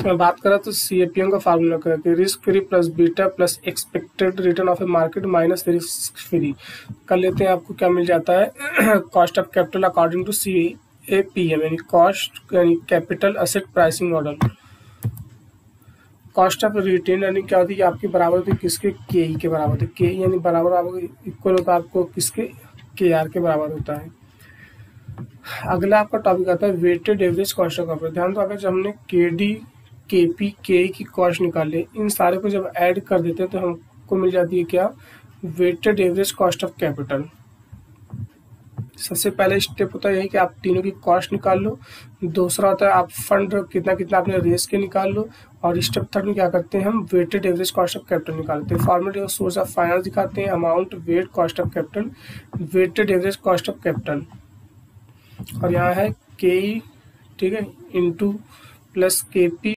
मैं बात करा तो CAPM का फार्मूला का कि risk free plus beta plus expected return of a market minus risk free. कर लेते हैं, आपको क्या मिल जाता है cost of capital according to CAPM यानी कॉस्ट यानी capital asset pricing model. Cost of retain यानी क्या होती है, आपकी बराबर होती है किसके, KE के बराबर होती है। KE यानी बराबर आपको इक्वल होता है आपको किसके, KR के बराबर होता है। अगला आपका टॉपिक आता है weighted average cost of capital. ध्यान दो, अगर जब हमने KD KP KE की कॉस्ट निकाले, इन सारे को जब ऐड कर देते हैं तो हमको मिल जाती है क्या, weighted average cost of capital. सबसे पहले स्टेप होता है यही कि आप तीनों की कॉस्ट निकाल लो। दूसरा होता है आप फंड कितना कितना आपने रेस के निकाल लो। और स्टेप थर्ड में क्या करते हैं, हम weighted average cost of capital निकालते हैं। फॉर्मेट और सोर्स ऑफ फाइनेंस दिखाते हैं, amount, weight, cost of capital, weighted average cost of capital. और यहाँ है KE, ठीक है, इंटू प्लस KP